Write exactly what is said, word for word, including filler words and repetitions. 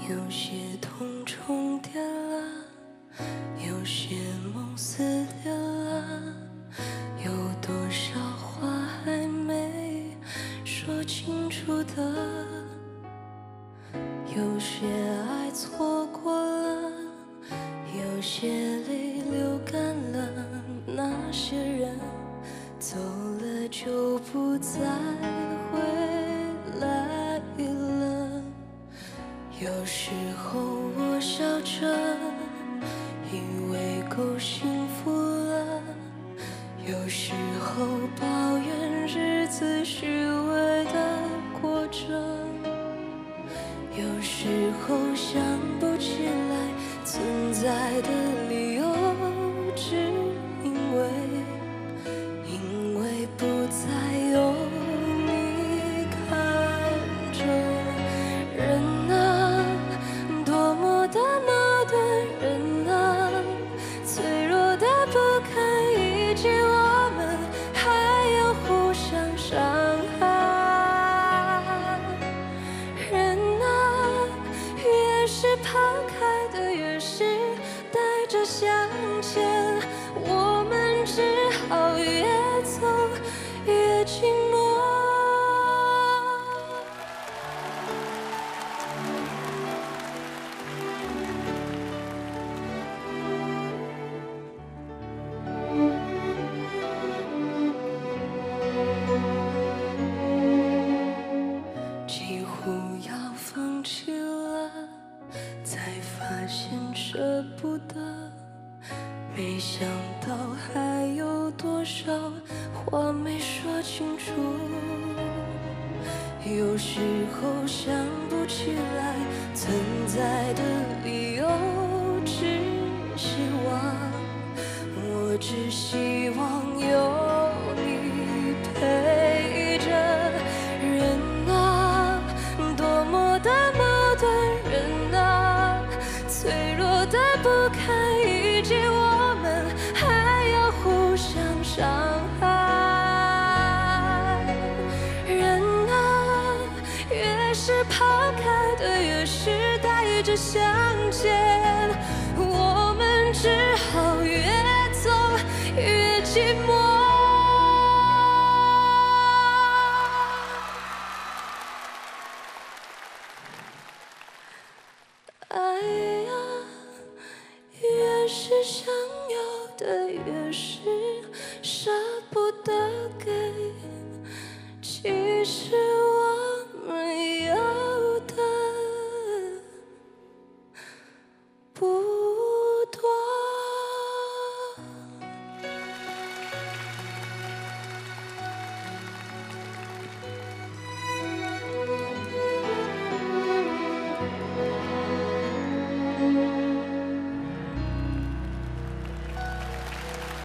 有些痛重叠了，有些梦撕裂了，有多少话还没说清楚的，有些爱错过了，有些泪流干了，那些人走了就不再回来了。有时候我笑着，以为够幸福了，有时候抱怨日子虚伪的过着，有时候想不起来存在的理由，只因为因为不再有你看着。人啊，多么的矛盾，人啊，脆弱的不堪一击，我们还要互相伤害。人啊，越是抛开的，越是带着向前，我们只好越走越寂寞。几乎要放弃了，才发现舍不得，没想到还有多少话没说清楚。有时候想不起来存在的理由，只希望，我只希望有你陪着。人啊，多么的矛盾，人啊，脆弱的不堪一击，我们还要互相伤害。人啊，越是抛开的，越是带着向前，我们只好越走越寂寞。爱呀，越是想要的，越是